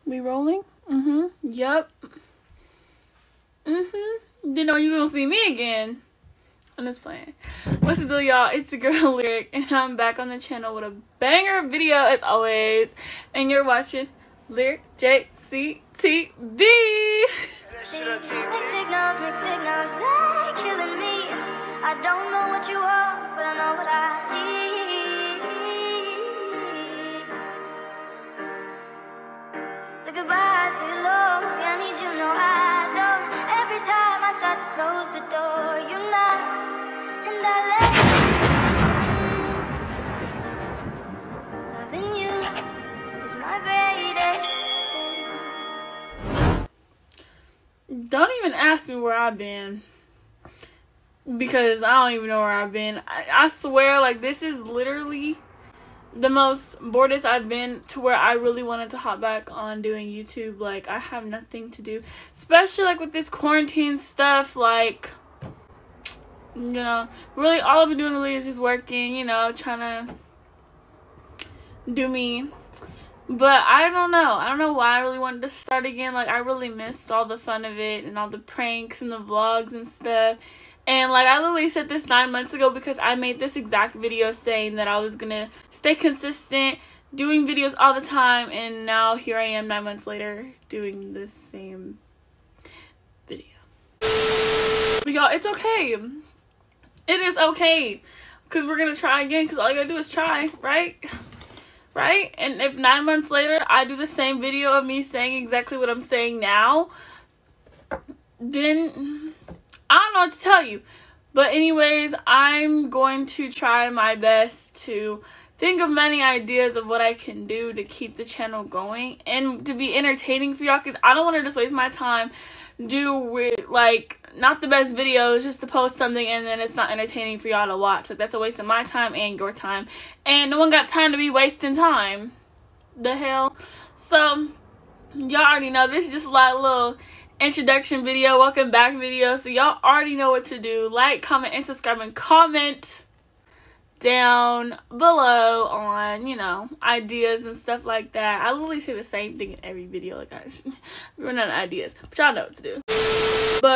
We rolling? Mm-hmm. Yep. Mm-hmm. Didn't know you gonna see me again. I'm just playing. What's the deal, y'all? It's your girl Lyric, and I'm back on the channel with a banger video as always. And you're watching Lyric JCTV. Mixed signals, they're killing me. I don't know what you are, but I know what I need. The goodbyes, the lows, I need you, no I don't. Every time I start to close the door, you knock, and I let you in. Loving you is my greatest sin. Don't even ask me where I've been, because I don't even know where I've been. I swear, like, this is literally the most boredest I've been, to where I really wanted to hop back on doing YouTube. Like, I have nothing to do, especially like with this quarantine stuff. Like, you know, really all I've been doing really is just working, you know, trying to do me. But I don't know why I really wanted to start again. Like, I really missed all the fun of it and all the pranks and the vlogs and stuff. And, like, I literally said this 9 months ago, because I made this exact video saying that I was going to stay consistent, doing videos all the time. And now here I am 9 months later doing the same video. But, y'all, it's okay. It is okay. Because we're going to try again. Because all you got to do is try, right? Right? And if 9 months later I do the same video of me saying exactly what I'm saying now, then I don't know what to tell you. But anyways, I'm going to try my best to think of many ideas of what I can do to keep the channel going and to be entertaining for y'all, because I don't want to just waste my time with, like, not the best videos just to post something and then it's not entertaining for y'all to watch. Like, that's a waste of my time and your time, and no one got time to be wasting time. The hell. So y'all already know this is just like a little introduction video, welcome back video. So y'all already know what to do. Like, comment, and subscribe, and comment down below on, you know, ideas and stuff like that. I literally say the same thing in every video. Like, I run out of ideas, but y'all know what to do. But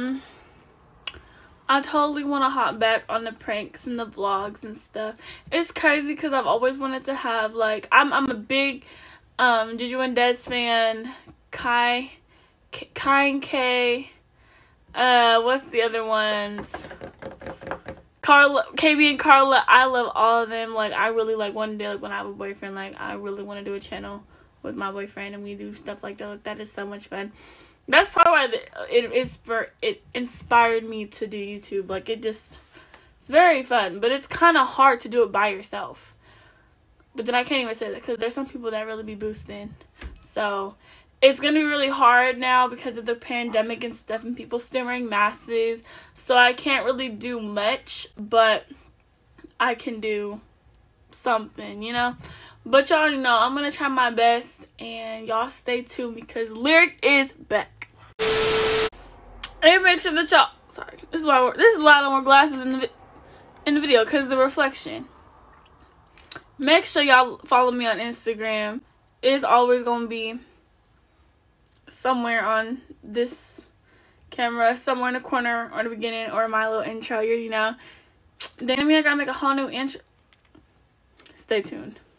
I totally want to hop back on the pranks and the vlogs and stuff. It's crazy because I've always wanted to have, like, I'm a big Juju and Des fan. Kai and K. What's the other ones? Carla, KB and Carla. I love all of them. Like, I really, like, one day, like, when I have a boyfriend, like, I really want to do a channel with my boyfriend and we do stuff like that. Like, that is so much fun. That's probably why it inspired me to do YouTube. Like, it's very fun, but it's kind of hard to do it by yourself. But then I can't even say that, because there's some people that really be boosting. So it's going to be really hard now because of the pandemic and stuff, and people still wearing masks. So I can't really do much, but I can do something, you know. But y'all already know I'm going to try my best, and y'all stay tuned because Lyric is back. And make sure that y'all, sorry, this is why I don't wear glasses in the video, because of the reflection. Make sure y'all follow me on Instagram. It's always going to be somewhere on this camera, somewhere in the corner or the beginning or my little intro, you know. Then I gotta make a whole new intro. Stay tuned.